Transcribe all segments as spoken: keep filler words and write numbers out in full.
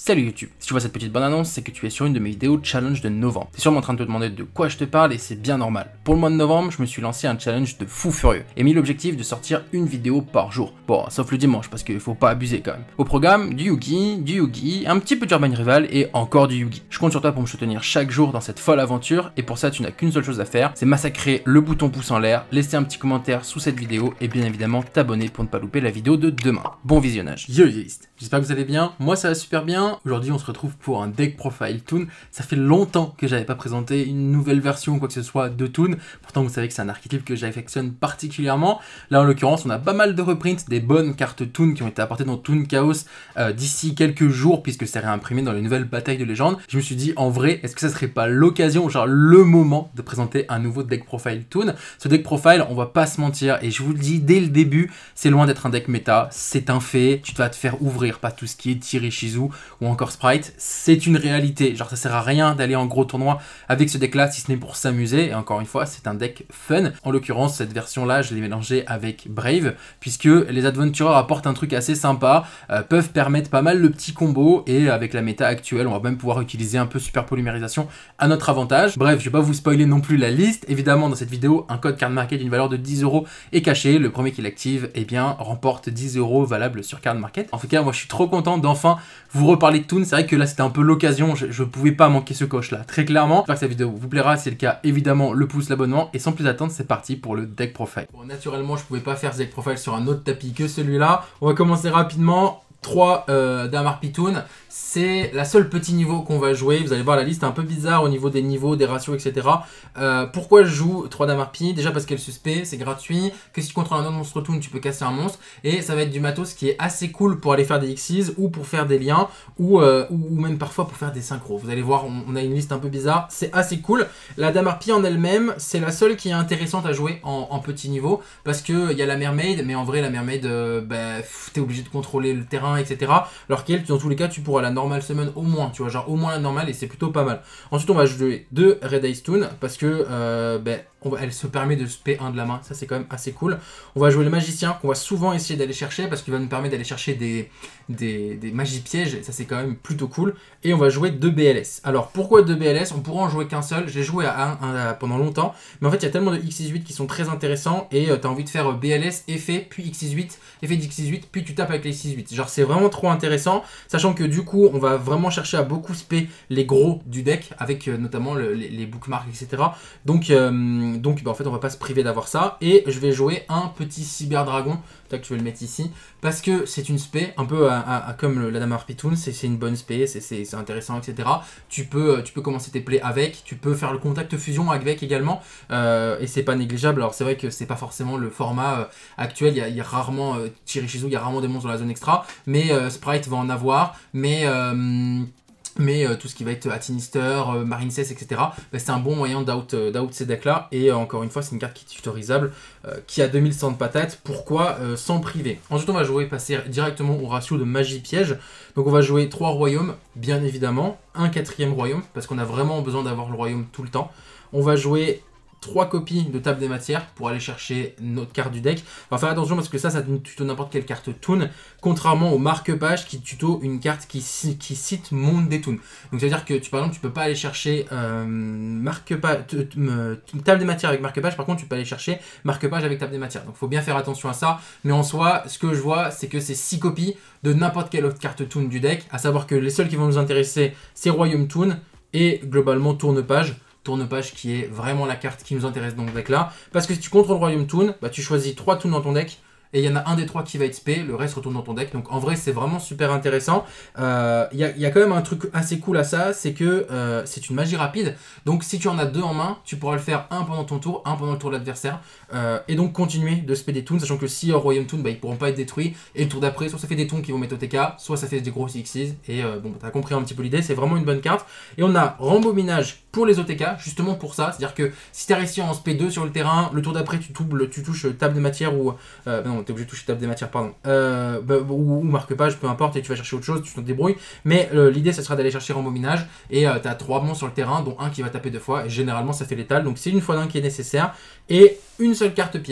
Salut YouTube, si tu vois cette petite bande annonce, c'est que tu es sur une de mes vidéos challenge de novembre. T'es sûrement en train de te demander de quoi je te parle et c'est bien normal. Pour le mois de novembre, je me suis lancé un challenge de fou furieux et mis l'objectif de sortir une vidéo par jour. Bon, sauf le dimanche parce qu'il faut pas abuser quand même. Au programme, du Yugi, du Yugi, un petit peu d'Urban Rival et encore du Yugi. Je compte sur toi pour me soutenir chaque jour dans cette folle aventure et pour ça tu n'as qu'une seule chose à faire, c'est massacrer le bouton pouce en l'air, laisser un petit commentaire sous cette vidéo et bien évidemment t'abonner pour ne pas louper la vidéo de demain. Bon visionnage. Yo yoist, j'espère que vous allez bien, moi ça va super bien. Aujourd'hui on se retrouve pour un deck profile Toon. Ça fait longtemps que j'avais pas présenté une nouvelle version ou quoi que ce soit de Toon. Pourtant vous savez que c'est un archétype que j'affectionne particulièrement. Là en l'occurrence on a pas mal de reprints des bonnes cartes Toon qui ont été apportées dans Toon Chaos euh, d'ici quelques jours puisque c'est réimprimé dans les nouvelles batailles de légende. Je me suis dit en vrai est-ce que ça serait pas l'occasion, genre le moment de présenter un nouveau deck profile Toon. Ce deck profile on va pas se mentir et je vous le dis dès le début, c'est loin d'être un deck méta, c'est un fait, tu vas te faire ouvrir pas tout ce qui est Tirichizu ou encore Sprite, c'est une réalité, genre ça sert à rien d'aller en gros tournoi avec ce deck là si ce n'est pour s'amuser et encore une fois c'est un deck fun. En l'occurrence cette version là je l'ai mélangé avec Brave puisque les Adventurers apportent un truc assez sympa, euh, peuvent permettre pas mal de petits combos et avec la méta actuelle on va même pouvoir utiliser un peu super polymérisation à notre avantage. Bref je vais pas vous spoiler non plus la liste, évidemment dans cette vidéo un code card market d'une valeur de dix euros est caché, le premier qui l'active eh bien remporte dix euros valable sur card market. En tout cas moi je suis trop content d'enfin vous reparler de Toon, c'est vrai que là c'était un peu l'occasion, je, je pouvais pas manquer ce coche là, très clairement. J'espère que cette vidéo vous plaira, si c'est le cas évidemment le pouce, l'abonnement et sans plus attendre c'est parti pour le deck profile. Bon naturellement je pouvais pas faire ce deck profile sur un autre tapis que celui-là, on va commencer rapidement. trois euh, Damarpi Toon, c'est la seule petit niveau qu'on va jouer. Vous allez voir la liste est un peu bizarre au niveau des niveaux, des ratios, et cetera. Euh, pourquoi je joue trois Damarpi? Déjà parce qu'elle suspect, c'est gratuit, que si tu contrôles un autre monstre Toon, tu peux casser un monstre, et ça va être du matos qui est assez cool pour aller faire des Xyz ou pour faire des liens, ou, euh, ou même parfois pour faire des synchros. Vous allez voir, on, on a une liste un peu bizarre, c'est assez cool. La Damarpi en elle-même, c'est la seule qui est intéressante à jouer en, en petit niveau, parce qu'il y a la Mermaid, mais en vrai la Mermaid, euh, bah, t'es obligé de contrôler le terrain, et cetera. Alors qu'elle, dans tous les cas, tu pourras la normale summon au moins, tu vois, genre au moins la normale et c'est plutôt pas mal. Ensuite, on va jouer deux Red Ice Toon parce que euh, ben, on va, elle se permet de spé un de la main, ça c'est quand même assez cool. On va jouer le magicien qu'on va souvent essayer d'aller chercher parce qu'il va nous permettre d'aller chercher des, des, des magies pièges et ça c'est quand même plutôt cool. Et on va jouer deux B L S. Alors pourquoi deux B L S? On pourra en jouer qu'un seul, j'ai joué à un, un, pendant longtemps, mais en fait il y a tellement de X six huit qui sont très intéressants et euh, tu as envie de faire B L S, effet, puis X six huit, effet d'X six huit, puis tu tapes avec les X six huit. Genre c'est vraiment trop intéressant, sachant que du coup on va vraiment chercher à beaucoup spé les gros du deck avec euh, notamment le, les, les bookmarks, et cetera. Donc, euh, donc bah, en fait on va pas se priver d'avoir ça et je vais jouer un petit cyber dragon. Tac, je vais le mettre ici parce que c'est une spé un peu à, à, à, comme le, la Damarpi Toon, c'est une bonne spé, c'est intéressant, et cetera. Tu peux, tu peux commencer tes plays avec, tu peux faire le contact fusion avec également euh, et c'est pas négligeable. Alors c'est vrai que c'est pas forcément le format euh, actuel, il y, a, il y a rarement euh, Tirichizu, il y a rarement des monstres dans la zone extra, mais euh, Sprite va en avoir, mais euh, mais euh, tout ce qui va être Atinister, euh, Marincess, et cetera, bah, c'est un bon moyen d'out euh, d'out ces decks-là. Et euh, encore une fois, c'est une carte qui est tutorisable, euh, qui a deux mille cent de patates. Pourquoi euh, s'en priver? Ensuite, on va jouer, passer directement au ratio de magie piège. Donc, on va jouer trois royaumes, bien évidemment, un quatrième royaume, parce qu'on a vraiment besoin d'avoir le royaume tout le temps. On va jouer trois copies de table des matières pour aller chercher notre carte du deck. On va faire attention parce que ça, ça tuto n'importe quelle carte Toon, contrairement au marque-page qui tuto une carte qui, qui cite monde des Toon. Donc, c'est-à-dire que tu, par exemple, tu peux pas aller chercher euh, marque-page, table des matières avec marque-page, par contre, tu peux aller chercher marque-page avec table des matières. Donc, il faut bien faire attention à ça. Mais en soi, ce que je vois, c'est que c'est six copies de n'importe quelle autre carte Toon du deck, à savoir que les seuls qui vont nous intéresser, c'est Royaume Toon et globalement Tourne-page. Tourne-page qui est vraiment la carte qui nous intéresse dans le deck là. Parce que si tu contrôles Royaume Toon, bah, tu choisis trois Toons dans ton deck. Et il y en a un des trois qui va être spé, le reste retourne dans ton deck. Donc en vrai c'est vraiment super intéressant. Il euh, y, y a quand même un truc assez cool à ça, c'est que euh, c'est une magie rapide. Donc si tu en as deux en main, tu pourras le faire un pendant ton tour, un pendant le tour de l'adversaire. Euh, et donc continuer de spé des toons, sachant que si euh, Royaume Toon, bah, ils pourront pas être détruits. Et le tour d'après, soit ça fait des toons qui vont mettre au T K, soit ça fait des gros Xyz. Et euh, bon, bah, t'as compris un petit peu l'idée, c'est vraiment une bonne carte. Et on a Rembobinage pour les O T K, justement pour ça. C'est-à-dire que si tu as réussi en spé deux sur le terrain, le tour d'après tu, tu touches table de matière ou... Euh, non, t'es obligé de toucher table des matières, pardon. Euh, bah, ou, ou marque-page, peu importe, et tu vas chercher autre chose, tu te débrouilles. Mais euh, l'idée, ça sera d'aller chercher Rembobinage. Et euh, tu as trois monstres sur le terrain, dont un qui va taper deux fois. Et généralement, ça fait létal. Donc c'est une fois d'un qui est nécessaire. Et une seule carte piège,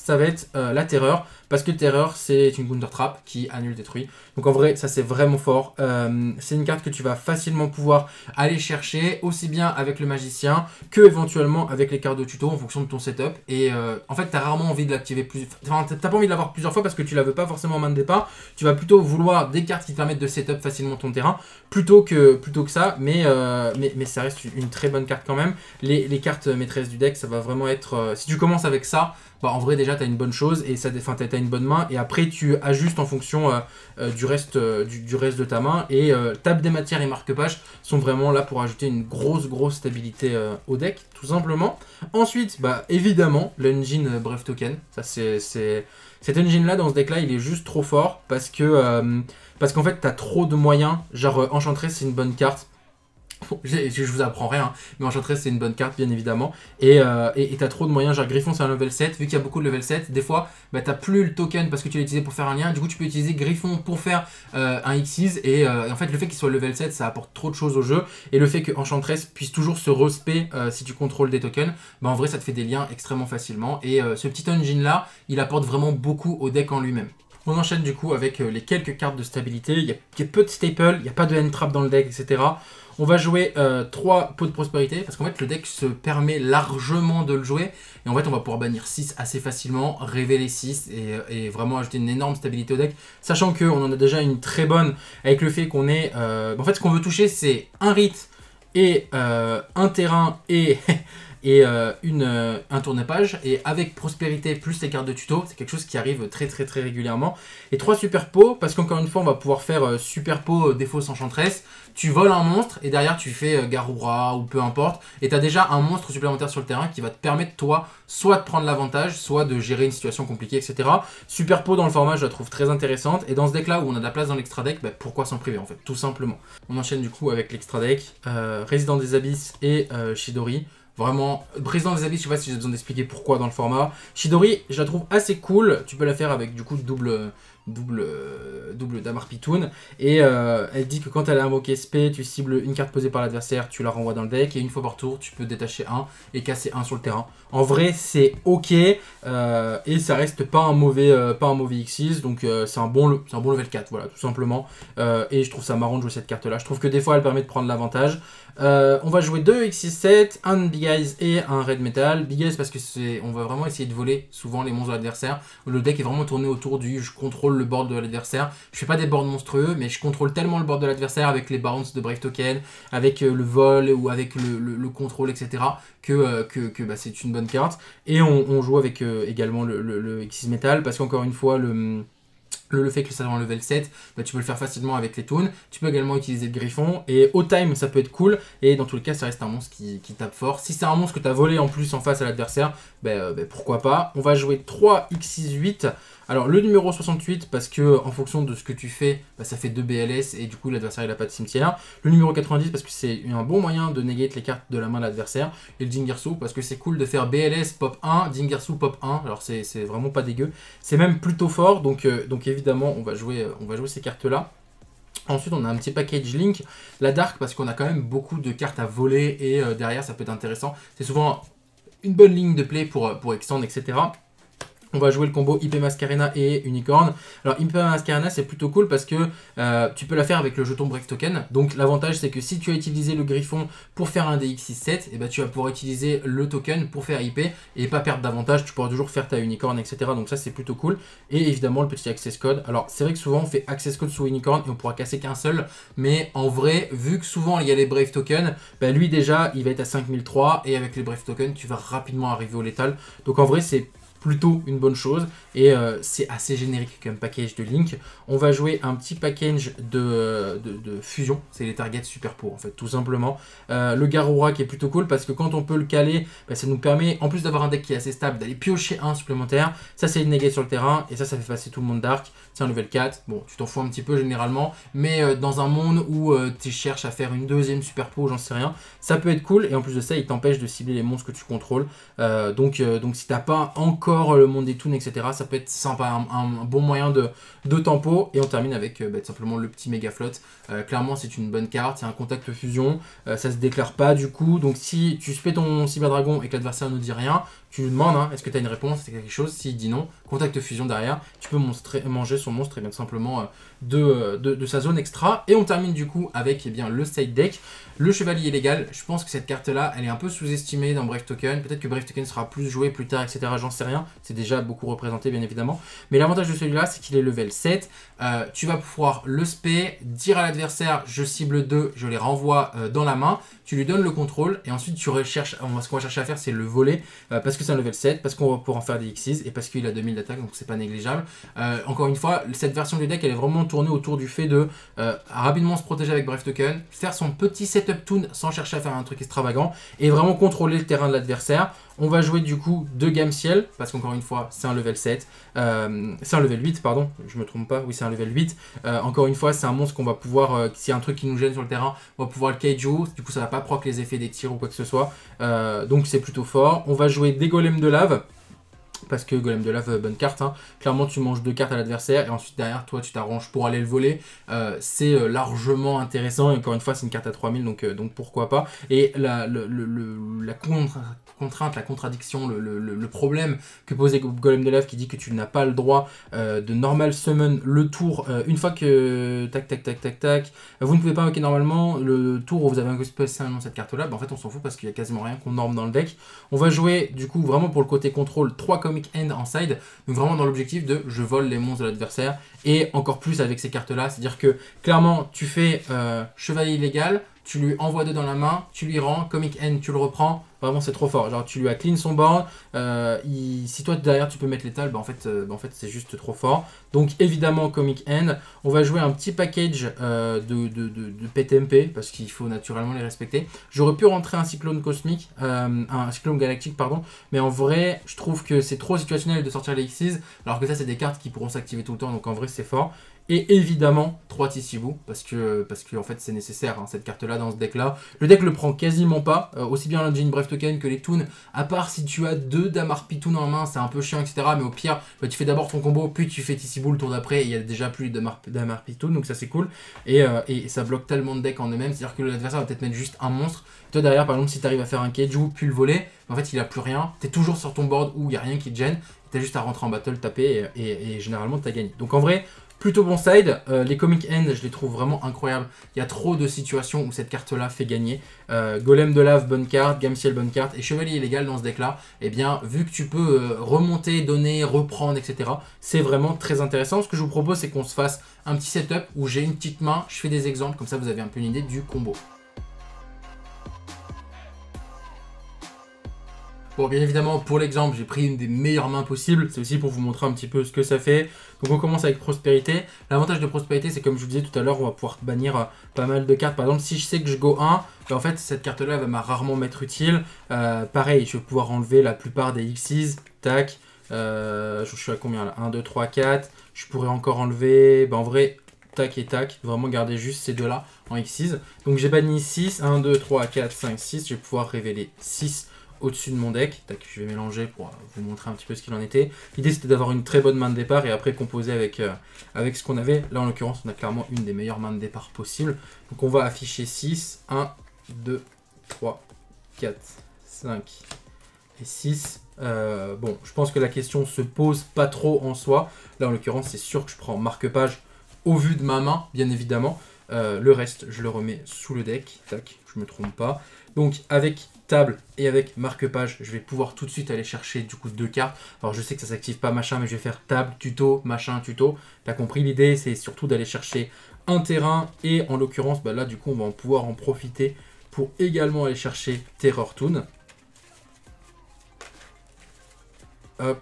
ça va être euh, la terreur, parce que terreur c'est une counter trap qui annule détruit. Donc en vrai ça c'est vraiment fort. Euh, c'est une carte que tu vas facilement pouvoir aller chercher, aussi bien avec le magicien que éventuellement avec les cartes de tuto en fonction de ton setup. Et euh, en fait t'as rarement envie de l'activer plus, enfin t'as pas envie de l'avoir plusieurs fois parce que tu la veux pas forcément en main de départ. Tu vas plutôt vouloir des cartes qui te permettent de setup facilement ton terrain plutôt que, plutôt que ça, mais, euh, mais, mais ça reste une très bonne carte quand même. Les, les cartes maîtresses du deck, ça va vraiment être... Euh, si tu commences avec ça, bah en vrai déjà tu as une bonne chose et ça, enfin, tu as une bonne main et après tu ajustes en fonction euh, euh, du, reste, euh, du, du reste de ta main et euh, table des matières et marque-page sont vraiment là pour ajouter une grosse grosse stabilité euh, au deck tout simplement. Ensuite bah évidemment l'engine Brave Token, ça c'est... Cet engine là dans ce deck là il est juste trop fort parce que euh, parce qu'en fait tu as trop de moyens, genre euh, Enchantress c'est une bonne carte. Je, je vous apprends rien, hein, mais Enchantress c'est une bonne carte bien évidemment. Et euh, et t'as trop de moyens, genre Griffon c'est un level sept, vu qu'il y a beaucoup de level sept, des fois bah, t'as plus le token parce que tu l'as utilisé pour faire un lien, du coup tu peux utiliser Griffon pour faire euh, un Xyz. Et, euh, et en fait le fait qu'il soit level sept ça apporte trop de choses au jeu. Et le fait que Enchantress puisse toujours se respect euh, si tu contrôles des tokens, bah en vrai ça te fait des liens extrêmement facilement. Et euh, ce petit engine là, il apporte vraiment beaucoup au deck en lui-même. On enchaîne du coup avec euh, les quelques cartes de stabilité, il y, a, il y a peu de staples, il n'y a pas de hand trap dans le deck, et cetera. On va jouer euh, trois pots de prospérité, parce qu'en fait le deck se permet largement de le jouer, et en fait on va pouvoir bannir six assez facilement, révéler six, et, et vraiment ajouter une énorme stabilité au deck, sachant qu'on en a déjà une très bonne, avec le fait qu'on est... Euh, en fait ce qu'on veut toucher c'est un rite, et euh, un terrain, et... et euh, une, euh, un tournepage, et avec prospérité plus les cartes de tuto, c'est quelque chose qui arrive très très très régulièrement. Et trois super pots, parce qu'encore une fois on va pouvoir faire euh, super pot euh, défausse enchantress, tu voles un monstre et derrière tu fais euh, Garura ou peu importe, et tu as déjà un monstre supplémentaire sur le terrain qui va te permettre toi soit de prendre l'avantage, soit de gérer une situation compliquée, et cetera. Super pot dans le format je la trouve très intéressante, et dans ce deck là où on a de la place dans l'extra deck, bah, pourquoi s'en priver en fait, tout simplement. On enchaîne du coup avec l'extra deck, euh, Résident des Abysses et euh, Chidori. Vraiment, Président des Abysses, je sais pas si j'ai besoin d'expliquer pourquoi dans le format. Chidori, je la trouve assez cool. Tu peux la faire avec du coup double, double, double Damar Pitoun. Et euh, elle dit que quand elle a invoqué S P, tu cibles une carte posée par l'adversaire, tu la renvoies dans le deck. Et une fois par tour, tu peux détacher un et casser un sur le terrain. En vrai, c'est ok. Euh, et ça reste pas un mauvais, euh, pas un mauvais Xyz. Donc euh, c'est un, bon, un bon level quatre, voilà, tout simplement. Euh, et je trouve ça marrant de jouer cette carte-là. Je trouve que des fois, elle permet de prendre l'avantage. Euh, on va jouer deux X six sept, un Big Eyes et un Red Metal. Big Eyes parce que c'est, on va vraiment essayer de voler souvent les monstres de l'adversaire. Le deck est vraiment tourné autour du je contrôle le board de l'adversaire. Je fais pas des boards monstrueux, mais je contrôle tellement le board de l'adversaire avec les bounce de Brave Token, avec euh, le vol ou avec le, le, le contrôle, et cetera. Que, euh, que, que bah, c'est une bonne carte. Et on, on joue avec euh, également le, le, le X six Metal parce qu'encore une fois, le... Le, le fait que ça soit en level sept, bah, tu peux le faire facilement avec les toons. Tu peux également utiliser le griffon. Et au time, ça peut être cool. Et dans tous les cas, ça reste un monstre qui, qui tape fort. Si c'est un monstre que tu as volé en plus en face à l'adversaire, bah, euh, bah, pourquoi pas. On va jouer trois X six huit. Alors le numéro soixante-huit, parce que en fonction de ce que tu fais, bah, ça fait deux B L S et du coup l'adversaire il n'a pas de cimetière. Le numéro quatre-vingt-dix, parce que c'est un bon moyen de negate les cartes de la main de l'adversaire. Et le Jingersu, parce que c'est cool de faire B L S pop un, Jingersu pop un. Alors c'est vraiment pas dégueu. C'est même plutôt fort, donc, euh, donc évidemment on va jouer, euh, on va jouer ces cartes-là. Ensuite, on a un petit package Link. La Dark, parce qu'on a quand même beaucoup de cartes à voler et euh, derrière ça peut être intéressant. C'est souvent une bonne ligne de play pour, pour extend, et cetera. On va jouer le combo I P Mascarena et Unicorn. Alors I P Mascarena c'est plutôt cool parce que euh, tu peux la faire avec le jeton Brave Token. Donc l'avantage c'est que si tu as utilisé le Griffon pour faire un D X six sept, et ben, tu vas pouvoir utiliser le token pour faire I P et pas perdre d'avantage. Tu pourras toujours faire ta Unicorn, et cetera. Donc ça c'est plutôt cool. Et évidemment le petit Access Code. Alors c'est vrai que souvent on fait Access Code sous Unicorn et on pourra casser qu'un seul. Mais en vrai, vu que souvent il y a les Brave Tokens, ben, lui déjà il va être à cinq mille trois et avec les Brave Tokens tu vas rapidement arriver au létal. Donc en vrai c'est plutôt une bonne chose et euh, c'est assez générique comme package de Link. On va jouer un petit package de, de, de fusion, c'est les targets super pot en fait tout simplement. Euh, le Garura qui est plutôt cool parce que quand on peut le caler, bah, ça nous permet en plus d'avoir un deck qui est assez stable d'aller piocher un supplémentaire. Ça c'est une negate sur le terrain et ça ça fait passer tout le monde dark. C'est un level quatre, bon tu t'en fous un petit peu généralement, mais euh, dans un monde où euh, tu cherches à faire une deuxième super pot, j'en sais rien, ça peut être cool et en plus de ça il t'empêche de cibler les monstres que tu contrôles. Euh, donc, euh, donc si t'as pas encore encore le monde des toons, et cetera. Ça peut être sympa, un, un, un bon moyen de, de tempo. Et on termine avec euh, bah, tout simplement le petit méga flot. Euh, clairement, c'est une bonne carte, c'est un contact fusion, euh, ça se déclare pas du coup. Donc si tu fais ton cyberdragon et que l'adversaire ne dit rien, tu lui demandes hein, est-ce que tu as une réponse, c'est quelque chose. S'il dit non, contact fusion derrière, tu peux monstrer, manger son monstre et bien tout simplement euh, de, de, de sa zone extra. Et on termine du coup avec eh bien, le side deck. Le chevalier légal, je pense que cette carte-là, elle est un peu sous-estimée dans Brave Token. Peut-être que Brave Token sera plus joué plus tard, et cetera. J'en sais rien. C'est déjà beaucoup représenté, bien évidemment. Mais l'avantage de celui-là, c'est qu'il est level sept. Euh, tu vas pouvoir le spé, dire à l'adversaire, je cible deux, je les renvoie euh, dans la main. Tu lui donnes le contrôle et ensuite tu recherches. Ce qu'on va chercher à faire, c'est le voler euh, parce que c'est un level sept, parce qu'on va pouvoir en faire des Xyz et parce qu'il a deux mille d'attaque, donc c'est pas négligeable. Euh, encore une fois, cette version du deck, elle est vraiment tournée autour du fait de euh, rapidement se protéger avec Brave Token, faire son petit setup toon sans chercher à faire un truc extravagant et vraiment contrôler le terrain de l'adversaire. On va jouer du coup deux gammes ciel, parce qu'encore une fois, c'est un level sept. Euh, c'est un level huit, pardon, je me trompe pas, oui c'est un level huit. Euh, encore une fois, c'est un monstre qu'on va pouvoir, euh, s'il y a un truc qui nous gêne sur le terrain, on va pouvoir le kaiju, du coup ça va pas proc les effets des tirs ou quoi que ce soit. Euh, donc c'est plutôt fort. On va jouer des golems de lave. Parce que golem de lave, bonne carte. Hein. Clairement, tu manges deux cartes à l'adversaire et ensuite derrière, toi, tu t'arranges pour aller le voler. Euh, c'est euh, largement intéressant. Et encore une fois, c'est une carte à trois mille, donc, euh, donc pourquoi pas. Et la, le, le, le, la contre, contrainte, la contradiction, le, le, le problème que posait Golem de lave qui dit que tu n'as pas le droit euh, de normal summon le tour. Euh, une fois que tac, tac, tac, tac, tac, vous ne pouvez pas invoquer normalement le tour où vous avez un spécialement cette carte-là. Bah, en fait, on s'en fout parce qu'il n'y a quasiment rien qu'on norme dans le deck. On va jouer, du coup, vraiment pour le côté contrôle, trois Comic End en side, donc vraiment dans l'objectif de je vole les monstres de l'adversaire et encore plus avec ces cartes là, c'est à dire que clairement tu fais euh, chevalier illégal, tu lui envoies deux dans la main, tu lui rends, Comic End tu le reprends, vraiment c'est trop fort, genre tu lui as clean son board, euh, il, si toi derrière tu peux mettre l'étal, bah en fait, euh, bah en fait c'est juste trop fort. Donc évidemment Comic End, on va jouer un petit package euh, de, de, de, de P T M P parce qu'il faut naturellement les respecter. J'aurais pu rentrer un cyclone cosmique, euh, un cyclone galactique pardon, mais en vrai je trouve que c'est trop situationnel de sortir les Xyz, alors que ça c'est des cartes qui pourront s'activer tout le temps, donc en vrai c'est fort. Et évidemment, trois Tissibou, parce que, parce que en fait, c'est nécessaire, hein, cette carte-là, dans ce deck-là. Le deck le prend quasiment pas, euh, aussi bien l'engine Brave Token que les toons, à part si tu as deux Damarpi Toon en main, c'est un peu chiant, et cetera. Mais au pire, bah, tu fais d'abord ton combo, puis tu fais Tissibou le tour d'après, et il y a déjà plus de Damarpi Toon, donc ça c'est cool. Et, euh, et, et ça bloque tellement de decks en eux-mêmes, c'est-à-dire que l'adversaire va peut-être mettre juste un monstre. Toi derrière, par exemple, si tu arrives à faire un Kaiju, puis le voler, en fait, il a plus rien. Tu es toujours sur ton board où il n'y a rien qui te gêne, tu as juste à rentrer en battle, taper, et, et, et généralement, tu as gagné. Donc en vrai, plutôt bon side, euh, les Comic End je les trouve vraiment incroyables, il y a trop de situations où cette carte là fait gagner. euh, Golem de lave bonne carte, Gameciel bonne carte et Chevalier illégal dans ce deck là, et eh bien vu que tu peux euh, remonter, donner, reprendre etc, c'est vraiment très intéressant. Ce que je vous propose c'est qu'on se fasse un petit setup où j'ai une petite main, je fais des exemples, comme ça vous avez un peu une idée du combo. Bon, bien évidemment, pour l'exemple, j'ai pris une des meilleures mains possibles. C'est aussi pour vous montrer un petit peu ce que ça fait. Donc on commence avec Prospérité. L'avantage de Prospérité, c'est comme je vous disais tout à l'heure, on va pouvoir bannir euh, pas mal de cartes. Par exemple, si je sais que je go un, ben en fait, cette carte-là, elle va m'a rarement m'être utile. Euh, pareil, je vais pouvoir enlever la plupart des Xyz. Tac. Euh, je suis à combien là? un, deux, trois, quatre. Je pourrais encore enlever... Ben, en vrai, tac et tac. Vraiment garder juste ces deux-là en Xyz. Donc j'ai banni six. un, deux, trois, quatre, cinq, six. Je vais pouvoir révéler six au-dessus de mon deck. Tac, je vais mélanger pour vous montrer un petit peu ce qu'il en était. L'idée c'était d'avoir une très bonne main de départ et après composer avec, euh, avec ce qu'on avait. Là en l'occurrence on a clairement une des meilleures mains de départ possibles. Donc on va afficher six, un, deux, trois, quatre, cinq et six. Euh, bon, je pense que la question se pose pas trop en soi. Là en l'occurrence c'est sûr que je prends marque-page au vu de ma main, bien évidemment. Euh, le reste je le remets sous le deck. Tac, je me trompe pas. Donc avec table et avec marque-page, je vais pouvoir tout de suite aller chercher du coup deux cartes. Alors je sais que ça s'active pas machin, mais je vais faire table, tuto, machin, tuto. T'as compris l'idée, c'est surtout d'aller chercher un terrain et en l'occurrence, bah là du coup on va en pouvoir en profiter pour également aller chercher Terror Toon. Hop.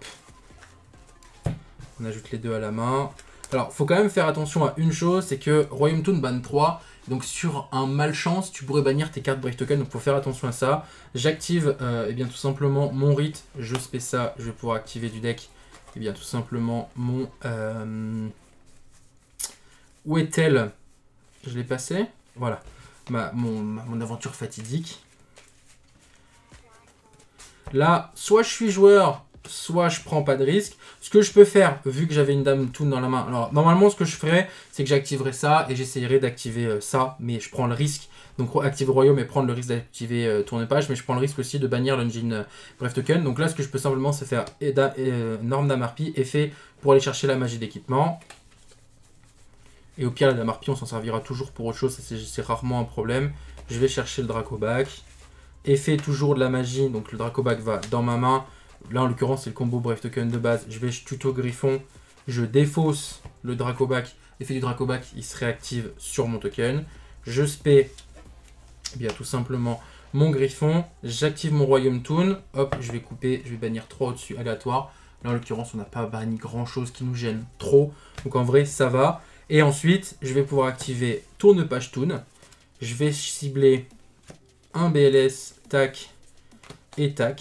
On ajoute les deux à la main. Alors, faut quand même faire attention à une chose, c'est que Royaume Toon banne trois. Donc sur un malchance, tu pourrais bannir tes cartes Brave Token, donc faut faire attention à ça. J'active euh, eh bien tout simplement mon rite, je fais ça, je vais pouvoir activer du deck, eh bien tout simplement mon... Euh... Où est-elle? Je l'ai passé, voilà, ma, mon, ma, mon aventure fatidique. Là, soit je suis joueur soit je prends pas de risque. Ce que je peux faire, vu que j'avais une dame toon dans la main, alors normalement ce que je ferais, c'est que j'activerais ça et j'essayerais d'activer euh, ça, mais je prends le risque. Donc activer royaume et prendre le risque d'activer euh, tourne-page, mais je prends le risque aussi de bannir l'engine euh, bref token. Donc là, ce que je peux simplement, c'est faire Eda, euh, norme d'Amarpi, effet pour aller chercher la magie d'équipement. Et au pire, la Marpi, on s'en servira toujours pour autre chose, c'est rarement un problème. Je vais chercher le Dracobac. Effet toujours de la magie, donc le Dracobac va dans ma main. Là, en l'occurrence, c'est le combo bref token de base. Je vais tuto Griffon, je défausse le Dracobac. L'effet du Dracobac, il se réactive sur mon token. Je spé, eh bien tout simplement mon Griffon. J'active mon Royaume Toon. Hop, je vais couper, je vais bannir trois au-dessus aléatoire. Là, en l'occurrence, on n'a pas banni grand-chose qui nous gêne trop. Donc en vrai, ça va. Et ensuite, je vais pouvoir activer Tourne-Page Toon. Je vais cibler un B L S, tac, et tac.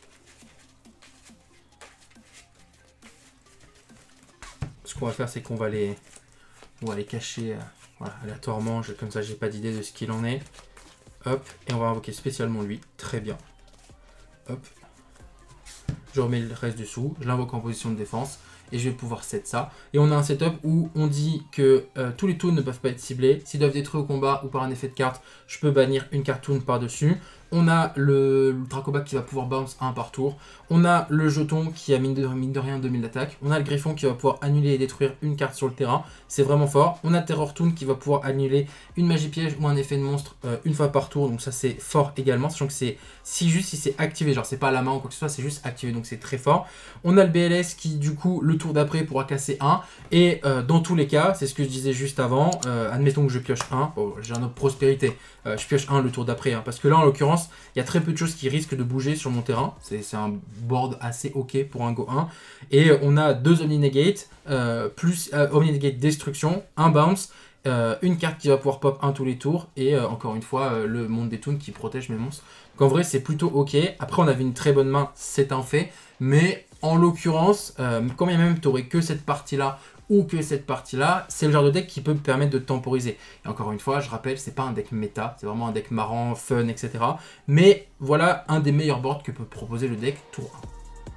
Ce qu'on va faire, c'est qu'on va les, on va les cacher euh, voilà, aléatoirement. Je, comme ça, j'ai pas d'idée de ce qu'il en est. Hop, et on va invoquer spécialement lui. Très bien. Hop. Je remets le reste dessous. Je l'invoque en position de défense. Et je vais pouvoir set ça. Et on a un setup où on dit que euh, tous les toons ne peuvent pas être ciblés. S'ils doivent détruire au combat ou par un effet de carte, je peux bannir une carte toon par-dessus. On a le, le Dracobac qui va pouvoir bounce un par tour. On a le jeton qui a mine de, mine de rien deux mille d'attaque. On a le Griffon qui va pouvoir annuler et détruire une carte sur le terrain. C'est vraiment fort. On a Terror Toon qui va pouvoir annuler une magie piège ou un effet de monstre euh, une fois par tour. Donc ça c'est fort également. Sachant que c'est si juste si c'est activé. Genre c'est pas à la main ou quoi que ce soit. C'est juste activé. Donc c'est très fort. On a le B L S qui du coup le tour d'après pourra casser un. Et euh, dans tous les cas, c'est ce que je disais juste avant. Euh, admettons que je pioche un. Bon, j'ai un autre prospérité. Euh, je pioche un le tour d'après. Hein, parce que là en l'occurrence, il y a très peu de choses qui risquent de bouger sur mon terrain. C'est un board assez ok pour un Go un. Et on a deux Omni Negate, euh, plus euh, Omni Negate Destruction, un Bounce, euh, une carte qui va pouvoir pop un tous les tours, et euh, encore une fois, euh, le monde des toons qui protège mes monstres. Donc en vrai, c'est plutôt ok. Après, on avait une très bonne main, c'est un fait. Mais en l'occurrence, euh, quand bien même tu n'aurais que cette partie-là, ou que cette partie-là, c'est le genre de deck qui peut me permettre de temporiser. Et encore une fois, je rappelle, c'est pas un deck méta, c'est vraiment un deck marrant, fun, et cetera. Mais voilà un des meilleurs boards que peut proposer le deck tour un.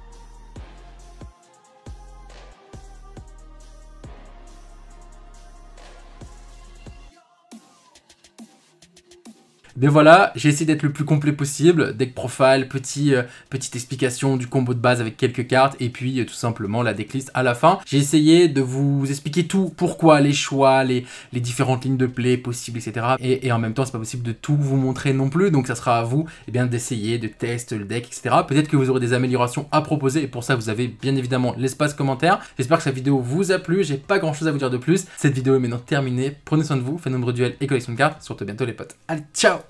Mais voilà, j'ai essayé d'être le plus complet possible, deck profile, petit, euh, petite explication du combo de base avec quelques cartes, et puis euh, tout simplement la decklist à la fin. J'ai essayé de vous expliquer tout, pourquoi, les choix, les, les différentes lignes de play possibles, et cetera. Et, et en même temps, c'est pas possible de tout vous montrer non plus, donc ça sera à vous eh bien d'essayer, de tester le deck, et cetera. Peut-être que vous aurez des améliorations à proposer, et pour ça, vous avez bien évidemment l'espace commentaire. J'espère que cette vidéo vous a plu, j'ai pas grand chose à vous dire de plus. Cette vidéo est maintenant terminée, prenez soin de vous, faites nombreux duels et collection de cartes, surtout bientôt les potes. Allez, ciao!